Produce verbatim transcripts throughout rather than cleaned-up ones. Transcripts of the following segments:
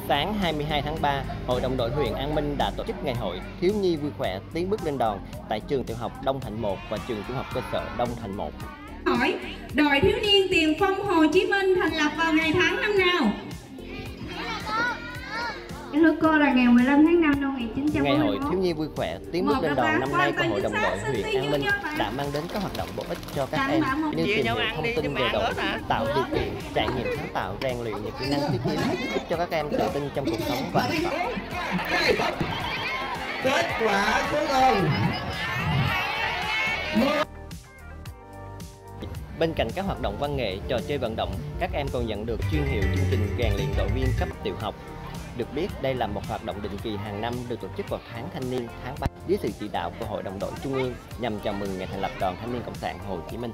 Sáng hai mươi hai tháng ba, Hội đồng đội huyện An Minh đã tổ chức ngày hội Thiếu nhi vui khỏe tiến bước lên đòn tại trường tiểu học Đông Thạnh một và trường trung học cơ sở Đông Thạnh một. Hỏi, đội thiếu niên tiền phong Hồ Chí Minh thành lập vào ngày tháng năm nào? Em thưa cô là ngày mười lăm tháng năm năm một nghìn chín trăm bốn mươi mốt. Ngày hội Thiếu nhi vui khỏe tiến bước lên đòn năm nay của Hội đồng đội huyện An Minh đã mang đến các hoạt động bổ ích cho các em như tìm hiểu thông tin về đội, tạo điều kiện trải nghiệm sáng tạo, rèn luyện những kỹ năng thiết yếu giúp cho các em tự tin trong cuộc sống và học tập. Kết quả cuối cùng. Bên cạnh các hoạt động văn nghệ, trò chơi vận động, các em còn nhận được chuyên hiệu chương trình rèn luyện đội viên cấp tiểu học. Được biết, đây là một hoạt động định kỳ hàng năm được tổ chức vào tháng thanh niên tháng ba dưới sự chỉ đạo của Hội đồng đội Trung ương nhằm chào mừng ngày thành lập Đoàn Thanh niên Cộng sản Hồ Chí Minh.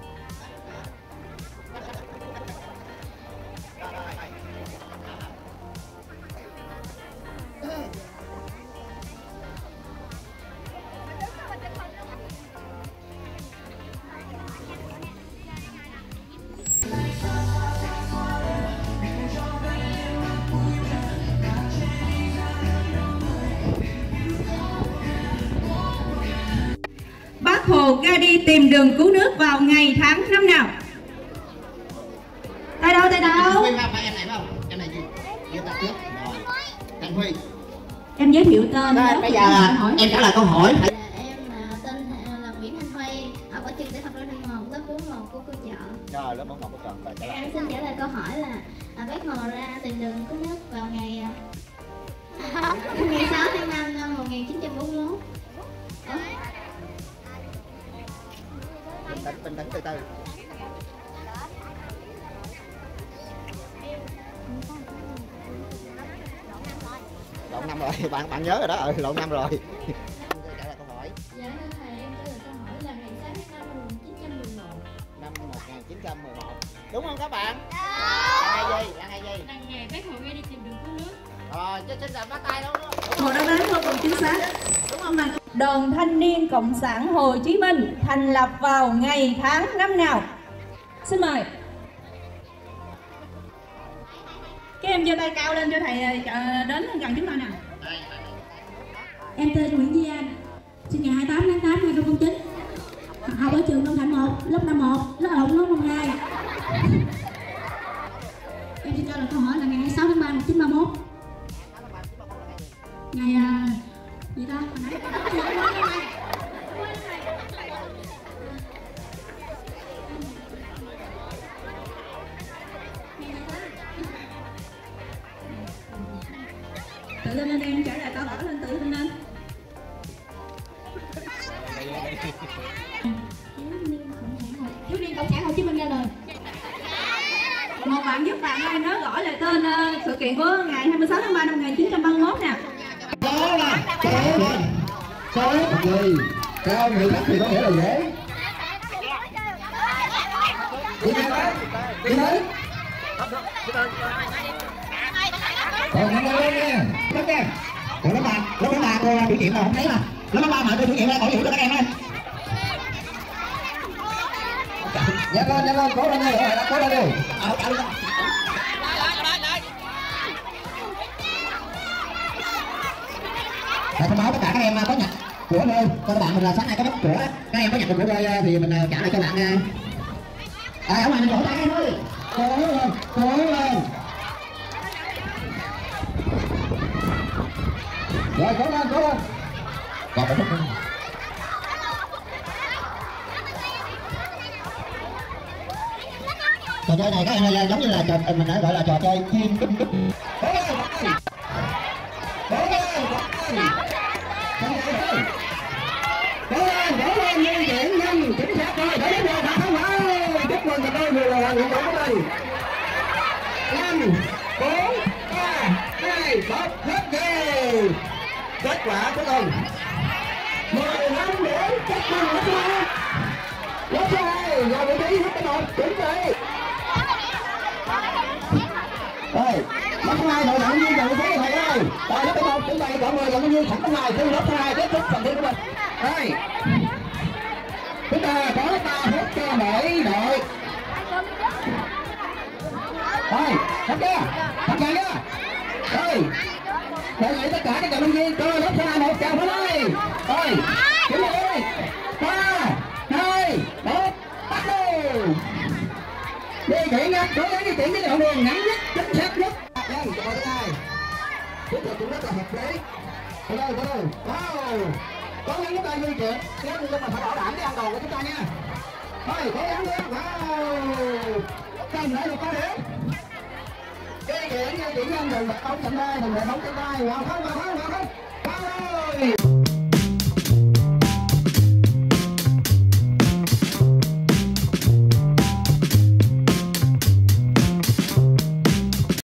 Bác Hồ ra đi tìm đường cứu nước vào ngày tháng năm nào? Tay đâu, tay đâu? Em này phải không? Em này gì? Em ta trước. Rồi. Thành Huy. Em giới thiệu tên. Đây, bây giờ là em trả lời câu hỏi. Em là tên là Nguyễn Thanh Huy, học ở trường tiểu học Đông Thạnh một, lớp bốn một của cô chợ. Rồi, lớp bốn một của chợ. Em xin trả lời câu hỏi là à, Bác Hồ ra tìm đường cứu nước vào ngày ngày sáu tháng năm năm một nghìn chín trăm bốn mươi mốt. Bình tĩnh, bình tĩnh, từ từ. Lộn năm rồi, bạn bạn nhớ rồi đó, ừ, lộn năm rồi. Trả lời câu hỏi. Dạ thưa thầy, em trả lời câu hỏi là ngày sáu tháng năm năm một nghìn chín trăm mười một. Năm một nghìn chín trăm mười một. Đúng không các bạn? Là ngày gì? Là ngày gì? Là ngày Bác Hồ ra đi tìm đường cứu nước. Rồi, chứ xin làm bắt tay đâu đó. Một đáp án vô cùng chính xác. Đúng không nào? Đoàn Thanh niên Cộng sản Hồ Chí Minh thành lập vào ngày tháng năm nào? Xin mời. Các em giơ tay cao lên cho thầy đến gần chúng ta nào. Em tên Nguyễn Duy Anh, sinh ngày hai mươi tám tháng tám năm hai nghìn không trăm lẻ chín, học ở trường Đông Thạnh một, lớp năm một, lớp học lớp năm hai. Em xin trả lời câu hỏi là ngày hai mươi sáu tháng ba năm một nghìn chín trăm ba mươi mốt. Ngày uh, gì ta? Tự tin lên em, trả lời câu hỏi lên, tự tin lên. Thiếu niên Cộng sản Hồ Chí Minh ra lời. Một bạn giúp bạn ơi nhớ gọi lại tên uh, sự kiện của ngày hai mươi sáu tháng ba năm một nghìn chín trăm ba mươi mốt nè. Đó là có có gì cao người khác thì có nghĩa là dễ. Đi đấy, đi đấy. Còn nhanh lên nha, lên nha. Còn lớp ba, lớp ba cô chủ nhiệm mà không thấy mà. Lớp ba mà cô chủ nhiệm ra cổ vũ cho các em ơi. Nhanh lên, nhanh lên, cố lên đi, cố lên đi. Ờ, cạo lên. Để thông báo tất cả các em có nhặt của rơi cho các bạn mình là sáng nay có bắt của các em có nhặt được của rơi thì mình trả lại cho bạn nha. À, ở ngoài mình vỗ tay thôi, cố lên, cố lên. Rồi cố lên, cố lên. Còn một phút nữa. Trò chơi này các em ơi, giống như là trò mình đã gọi là trò chơi chim đúc đúc. Cố lên, cố lên, cố lên. Cố lên, cố lên, như chuyển nhanh, chính xác rồi, để đến rồi, thật không phải. Chúc mừng các người là hoàn nguyện của mình. Năm, bốn, ba, hai, một, hết giờ. Kết quả cuối cùng. mười lăm điểm, chúc mừng lớp hai. Lớp hai, vào vị trí hết một, chuẩn bị. Rồi, lớp hai đội vận viên vào vị trí thầy ơi. Rồi, lớp một, chuẩn bị, chọn mười vận viên sẵn trong này, từ lớp hai kết thúc phần thi của mình. Rồi. Chúng ta có ba phút cho mỗi đội. Rồi, hết chưa? Hết chưa? Rồi. cả các vận động viên cho lớp xa một chào pháo tay. Rồi chuẩn bị đi, ba hai một bắt đầu. Di chuyển nha, cố gắng di chuyển cái đoạn đường ngắn nhất, chính xác nhất. Vâng, chào thứ hai. Tiếp tục cũng rất là hợp lý. Từ từ, từ từ. Wow. Cố gắng chúng ta di chuyển, nhưng mà phải bảo đảm cái an toàn của chúng ta nha. Thôi, cố gắng lên. Wow. Cầm lại một có điểm. Di chuyển, di chuyển nhanh, đừng bật bóng chậm tay, đừng bật bóng chậm tay. Vào không, vào không, vào không.